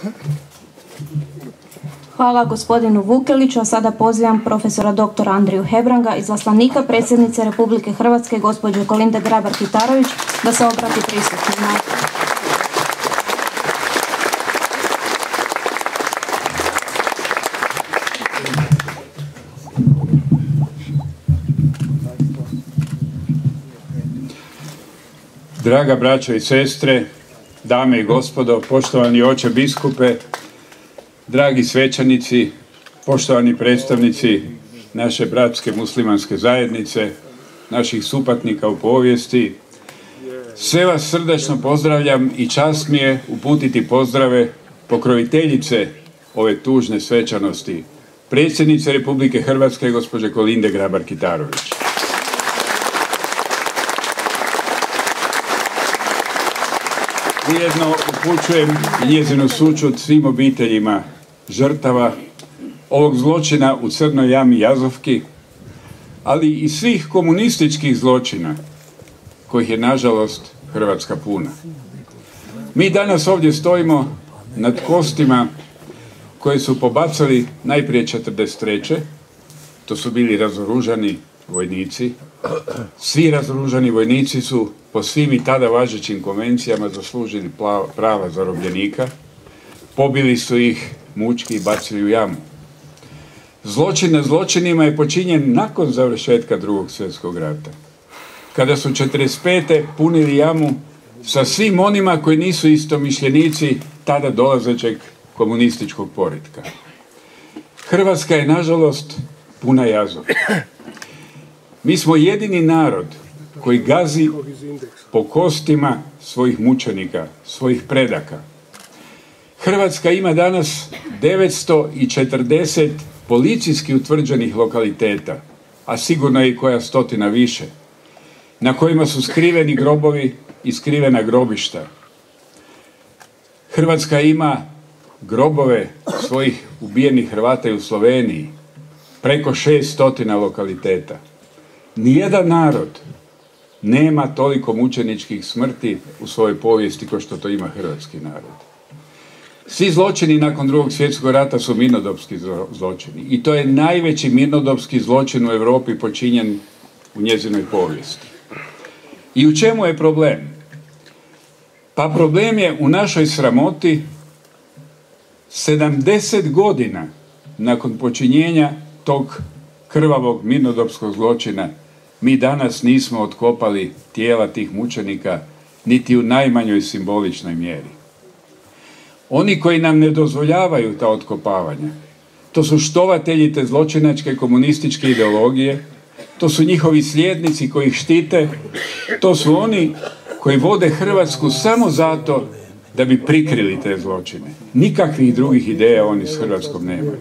Hvala gospodinu Vukeliću, a sada pozivam profesora dr. Andriju Hebranga, izaslanika predsjednice Republike Hrvatske, gospođe Kolinde Grabar-Kitarović, da se obrati prisutnima. Draga braćo i sestre, dame i gospodo, poštovani oče biskupe, dragi svećanici, poštovani predstavnici naše bratske muslimanske zajednice, naših supatnika u povijesti, sve vas srdačno pozdravljam i čast mi je uputiti pozdrave pokroviteljice ove tužne svečanosti, predsjednice Republike Hrvatske, gospođe Kolinde Grabar-Kitarović. Ujedno upućujem njezinu sućut svim obiteljima žrtava ovog zločina u Crnoj jami Jazovki, ali i svih komunističkih zločina, kojih je nažalost Hrvatska puna. Mi danas ovdje stojimo nad kostima koje su pobacali najprije 1943. To su bili razoružani vojnici. Svi razoružani vojnici su po svim i tada važećim konvencijama zaslužili prava zarobljenika. Pobili su ih mučki i bacili u jamu. Zločin nad zločinima je počinjen nakon završetka Drugog svjetskog rata, kada su 1945. punili jamu sa svim onima koji nisu istomišljenici tada dolazećeg komunističkog poretka. Hrvatska je, nažalost, puna jazova. Mi smo jedini narod koji gazi po kostima svojih mučenika, svojih predaka. Hrvatska ima danas 940 policijski utvrđenih lokaliteta, a sigurno je i koja stotina više, na kojima su skriveni grobovi i skrivena grobišta. Hrvatska ima grobove svojih ubijenih Hrvata i u Sloveniji, preko 600 lokaliteta. Nijedan narod nema toliko mučeničkih smrti u svojoj povijesti kao što to ima hrvatski narod. Svi zločini nakon Drugog svjetskog rata su mirnodopski zločini. I to je najveći mirnodopski zločin u Europi počinjen u njezinoj povijesti. I u čemu je problem? Pa problem je u našoj sramoti. 70 godina nakon počinjenja tog krvavog mirnodopskog zločina mi danas nismo otkopali tijela tih mučenika niti u najmanjoj simboličnoj mjeri. Oni koji nam ne dozvoljavaju ta otkopavanja, to su štovatelji te zločinačke komunističke ideologije, to su njihovi slijednici koji ih štite, to su oni koji vode Hrvatsku samo zato da bi prikrili te zločine. Nikakvih drugih ideja oni s Hrvatskom nemaju.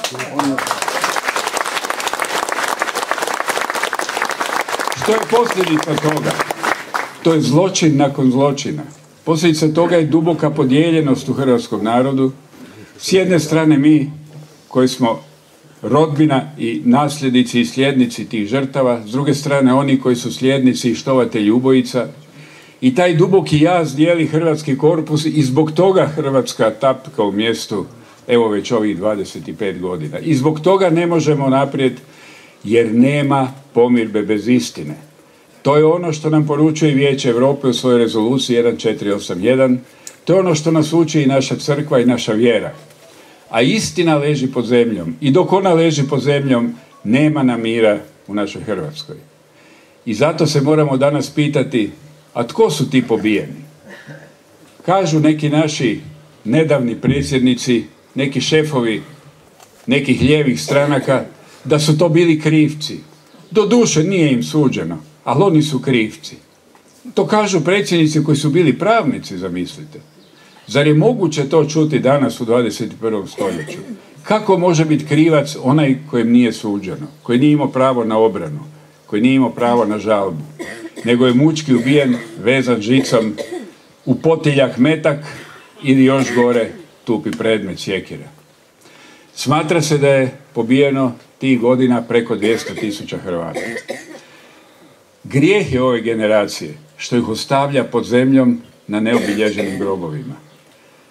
Što je posljedica toga? To je zločin nakon zločina. Posljedica toga je duboka podijeljenost u hrvatskom narodu. S jedne strane mi, koji smo rodbina i nasljednici i slijednici tih žrtava, s druge strane oni koji su slijednici i štovatelji ubojica. I taj duboki jaz dijeli hrvatski korpus i zbog toga Hrvatska tapka u mjestu, evo već ovih 25 godina. I zbog toga ne možemo naprijed, jer nema pomirbe bez istine. To je ono što nam poručuje Vijeće Europe u svojoj rezoluciji 1481. To je ono što nas uči i naša crkva i naša vjera. A istina leži pod zemljom. I dok ona leži pod zemljom, nema nam mira u našoj Hrvatskoj. I zato se moramo danas pitati, a tko su ti pobijeni? Kažu neki naši nedavni predsjednici, neki šefovi nekih lijevih stranaka, da su to bili krivci. Doduše nije im suđeno, ali oni su krivci. To kažu predsjednici koji su bili pravnici, zamislite. Zar je moguće to čuti danas u 21. stoljeću? Kako može biti krivac onaj kojem nije suđeno, koji nije imao pravo na obranu, koji nije imao pravo na žalbu, nego je mučki ubijen, vezan žicom, u potiljak metak ili još gore tupi predmet sjekira. Smatra se da je pobijeno tih godina preko 200.000 Hrvata. Grijeh je ove generacije što ih ostavlja pod zemljom na neobilježenim grobovima.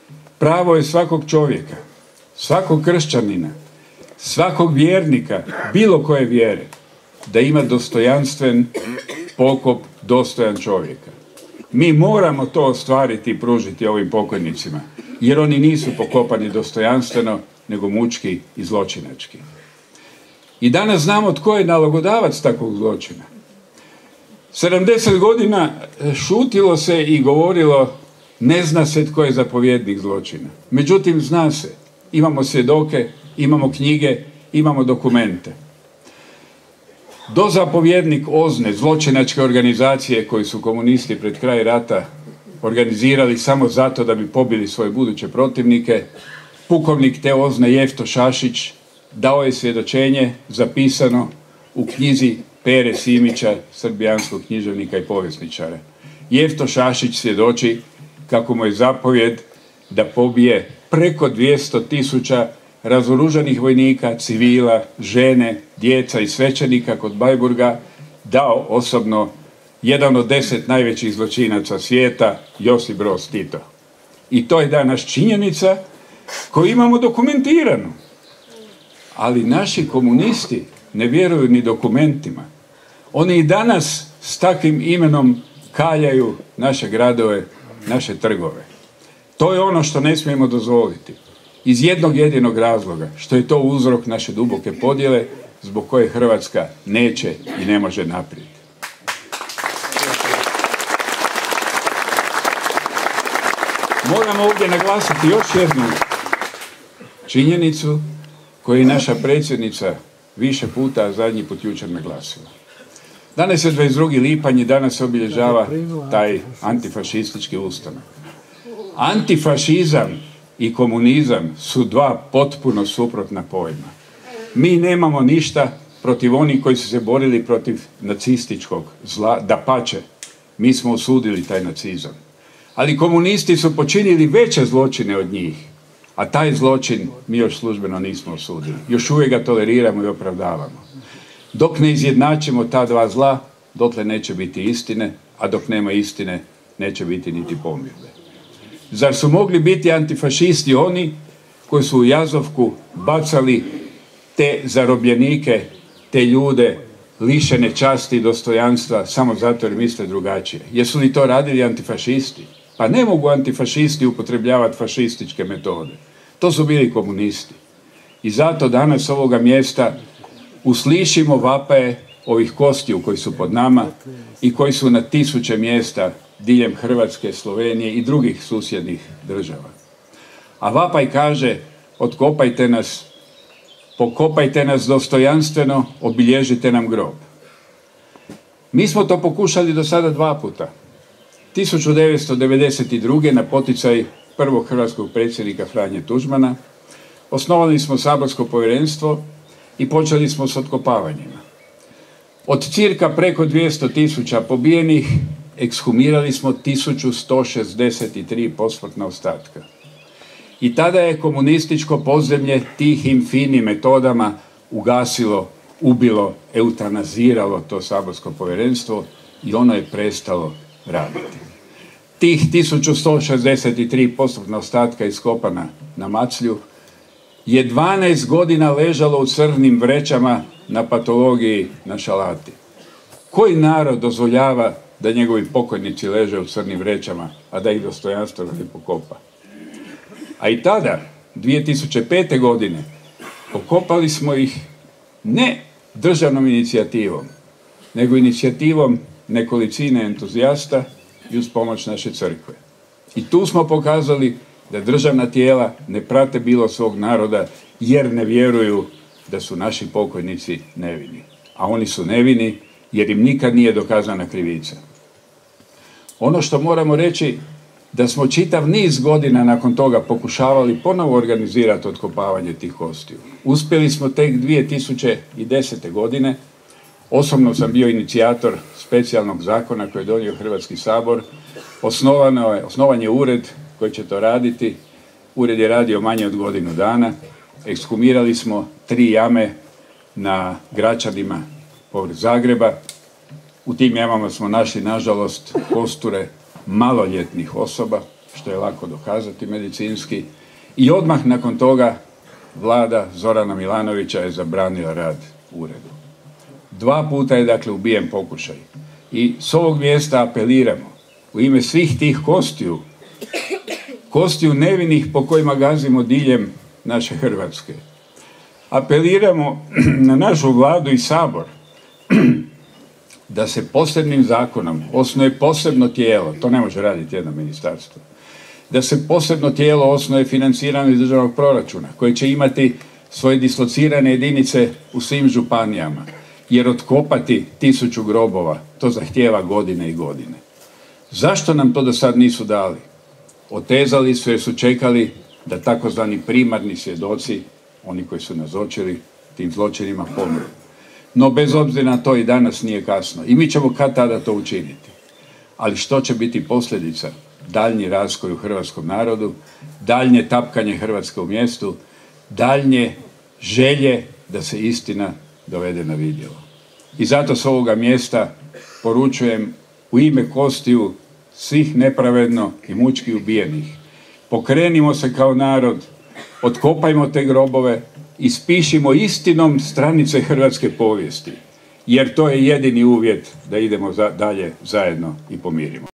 Pravo je svakog čovjeka, svakog kršćanina, svakog vjernika, bilo koje vjere, da ima dostojanstven pokop, dostojan čovjeka. Mi moramo to ostvariti i pružiti ovim pokojnicima, jer oni nisu pokopani dostojanstveno, nego mučki i zločinački. I danas znamo tko je nalogodavac takvog zločina. 70 godina šutilo se i govorilo ne zna se tko je zapovjednik zločina. Međutim, zna se. Imamo svjedoke, imamo knjige, imamo dokumente. Dozapovjednik OZNE, zločinačke organizacije koju su komunisti pred kraj rata organizirali samo zato da bi pobili svoje buduće protivnike, pukovnik te OZNE Jefto Šašić dao je svjedočenje zapisano u knjizi Pere Simića, srbijanskog književnika i povjesničara. Jefto Šašić svjedoči kako mu je zapovjed da pobije preko 200.000 razoružanih vojnika, civila, žene, djeca i svećenika kod Bleiburga dao osobno jedan od 10 najvećih zločinaca svijeta, Josip Broz Tito. I to je danas činjenica koju imamo dokumentiranu. Ali naši komunisti ne vjeruju ni dokumentima. Oni i danas s takvim imenom kaljaju naše gradove, naše trgove. To je ono što ne smijemo dozvoliti. Iz jednog jedinog razloga, što je to uzrok naše duboke podjele, zbog koje Hrvatska neće i ne može naprijed. Moramo ovdje naglasiti još jednu činjenicu koju je naša predsjednica više puta, a zadnji put jučer naglasila. Danas je 22. lipanj i danas se obilježava taj antifašistički ustanak. Antifašizam i komunizam su dva potpuno suprotna pojma. Mi nemamo ništa protiv onih koji su se borili protiv nacističkog zla, dapače, mi smo osudili taj nacizam. Ali komunisti su počinili veće zločine od njih, a taj zločin mi još službeno nismo osudili. Još uvijek ga toleriramo i opravdavamo. Dok ne izjednačimo ta dva zla, dotle neće biti istine, a dok nema istine, neće biti niti pomirbe. Zar su mogli biti antifašisti oni koji su u Jazovku bacali te zarobljenike, te ljude lišene časti i dostojanstva samo zato jer misle drugačije? Jesu li to radili antifašisti? Pa ne mogu antifašisti upotrebljavati fašističke metode. To su bili komunisti. I zato danas s ovoga mjesta uslišimo vapaje ovih kostiju koji su pod nama i koji su na tisuće mjesta diljem Hrvatske, Slovenije i drugih susjednih država. A vapaj kaže, otkopajte nas, pokopajte nas dostojanstveno, obilježite nam grob. Mi smo to pokušali do sada 2 puta. 1992. na poticaj prvog hrvatskog predsjednika Franje Tuđmana osnovali smo saborsko povjerenstvo i počeli smo s otkopavanjima. Od cirka preko 200.000 pobijenih ekshumirali smo 1163 posmrtna ostatka. I tada je komunističko podzemlje tihim finim metodama ugasilo, ubilo, eutanaziralo to saborsko povjerenstvo i ono je prestalo raditi. Tih 1163 posmrtna ostatka iskopana na Maclju je 12 godina ležalo u crnim vrećama na patologiji na Šalati. Koji narod dozvoljava da njegovi pokojnici leže u crnim vrećama, a da ih dostojanstveno ne pokopa? A i tada, 2005. godine, pokopali smo ih ne državnom inicijativom, nego inicijativom nekolicine entuzijasta i uz pomoć naše crkve. I tu smo pokazali da državna tijela ne prate bilo svog naroda jer ne vjeruju da su naši pokojnici nevini. A oni su nevini jer im nikad nije dokazana krivica. Ono što moramo reći da smo čitav niz godina nakon toga pokušavali ponovo organizirati otkopavanje tih kostiju. Uspjeli smo tek 2010. godine. Osobno sam bio inicijator specijalnog zakona koji je donio Hrvatski sabor. Osnovan je ured koji će to raditi. Ured je radio manje od godinu dana. Ekshumirali smo 3 jame na Gračanima povrh Zagreba. U tim jamama smo našli, nažalost, kosture maloljetnih osoba. što je lako dokazati medicinski, i odmah nakon toga vlada Zorana Milanovića je zabranila rad uredu. 2 puta je dakle ubijen pokušaj. I s ovog mjesta apeliramo u ime svih tih kostiju nevinih po kojima gazimo diljem naše Hrvatske. Apeliramo na našu vladu i Sabor da se posebnim zakonom osnuje posebno tijelo, to ne može raditi jedno ministarstvo, da se posebno tijelo osnuje financirano iz državnog proračuna, koje će imati svoje dislocirane jedinice u svim županijama, jer otkopati 1000 grobova, to zahtijeva godine i godine. Zašto nam to do sad nisu dali? Otezali su jer su čekali da takozvani primarni svjedoci, oni koji su nazočili tim zločinima, pomru. No bez obzira na to i danas nije kasno. I mi ćemo kad tada to učiniti. Ali što će biti posljedica? Daljnji raskoj u hrvatskom narodu, daljnje tapkanje Hrvatske u mjestu, daljnje želje da se istina dovede na vidjelo. I zato s ovoga mjesta poručujem u ime kostiju svih nepravedno i mučki ubijenih. Pokrenimo se kao narod, otkopajmo te grobove, ispišimo istinom stranice hrvatske povijesti, jer to je jedini uvjet da idemo dalje zajedno i pomirimo.